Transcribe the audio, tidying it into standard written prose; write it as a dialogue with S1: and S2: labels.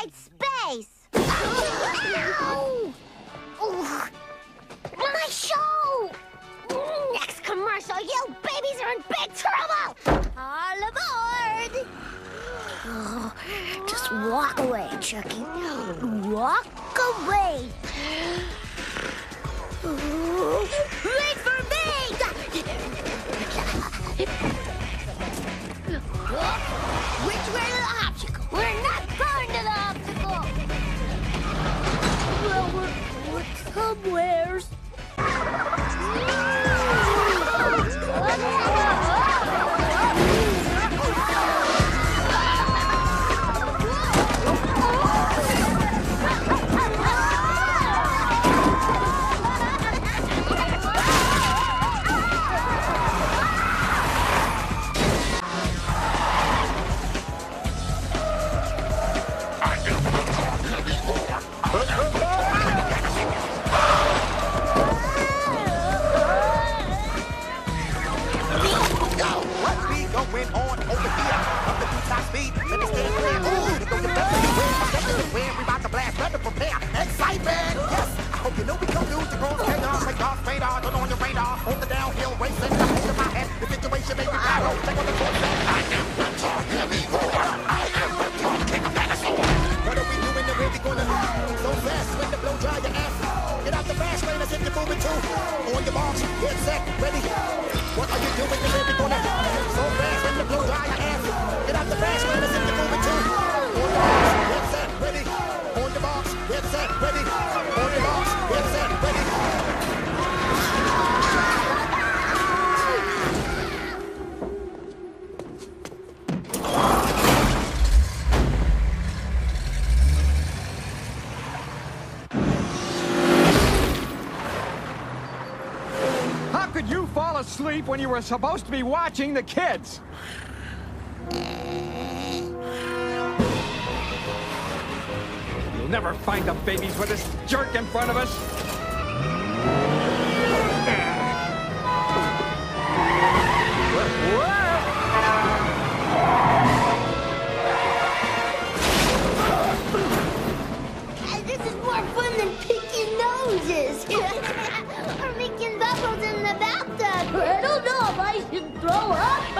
S1: need space. Ow! Ooh. My show! Next commercial, you babies are in big trouble! All aboard! Oh, just walk away, Chucky. Walk away. Wait for me! Which way to the obstacle? We're not going to the obstacle! Well, we're somewheres.
S2: Asleep when you were supposed to be watching the kids. You'll never find the babies with this jerk in front of us.
S1: This is more fun than picking noses. Or making bubbles in the bathtub. I don't know if I should throw up.